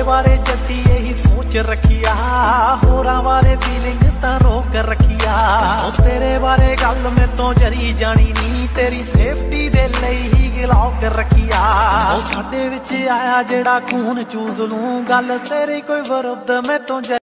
बारे जट्टी यही सोच रखिया, होरां बारे फीलिंग तां रोक रखिया। तेरे बारे गल मैं तो जरी जानी नी, तेरी सेफ्टी दे लई ही गिलाव कर रखिया। साडे विच आया जेड़ा खून चूस लूं, गल तेरी कोई विरुद्ध मैं तो